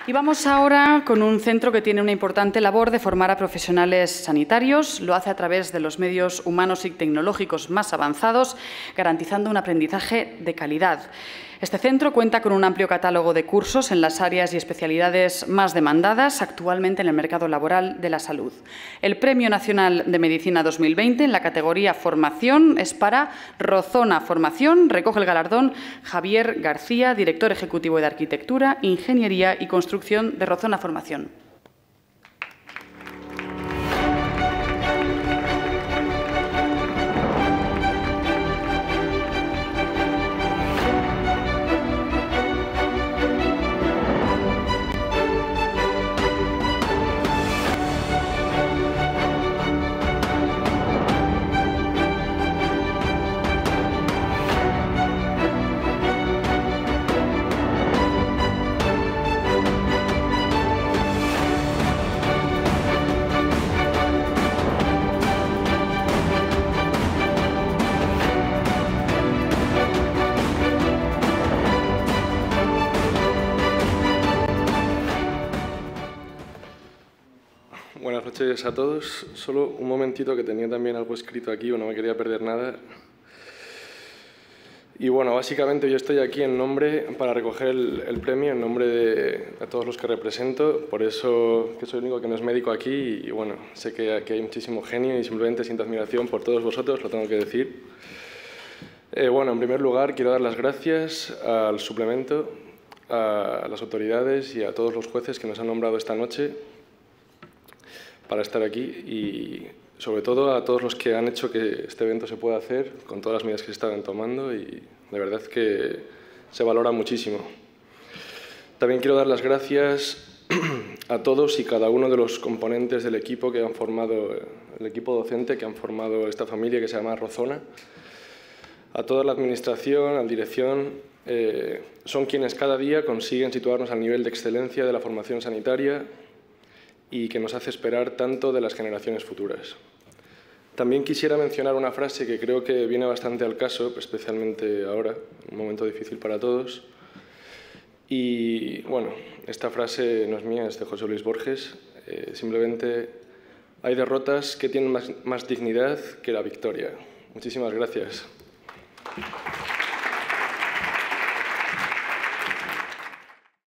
Y vamos ahora con un centro que tiene una importante labor de formar a profesionales sanitarios. Lo hace a través de los medios humanos y tecnológicos más avanzados, garantizando un aprendizaje de calidad. Este centro cuenta con un amplio catálogo de cursos en las áreas y especialidades más demandadas actualmente en el mercado laboral de la salud. El Premio Nacional de Medicina 2020 en la categoría Formación es para Rozona Formación. Recoge el galardón Javier García, director ejecutivo de Arquitectura, Ingeniería y Construcción de Rozona Formación. Buenas noches a todos. Solo un momentito, que tenía también algo escrito aquí o no me quería perder nada. Y bueno, básicamente yo estoy aquí para recoger el premio en nombre de todos los que represento. Por eso que soy el único que no es médico aquí y bueno, sé que aquí hay muchísimo genio y simplemente siento admiración por todos vosotros, lo tengo que decir. Bueno, en primer lugar quiero dar las gracias al suplemento, a las autoridades y a todos los jueces que nos han nombrado esta noche para estar aquí y sobre todo a todos los que han hecho que este evento se pueda hacer con todas las medidas que se estaban tomando y de verdad que se valora muchísimo. También quiero dar las gracias a todos y cada uno de los componentes del equipo que han formado, el equipo docente que han formado esta familia que se llama Rozona, a toda la administración, a la dirección, son quienes cada día consiguen situarnos al nivel de excelencia de la formación sanitaria y que nos hace esperar tanto de las generaciones futuras. También quisiera mencionar una frase que creo que viene bastante al caso, especialmente ahora, un momento difícil para todos. Y bueno, esta frase no es mía, es de José Luis Borges. Simplemente hay derrotas que tienen más dignidad que la victoria. Muchísimas gracias.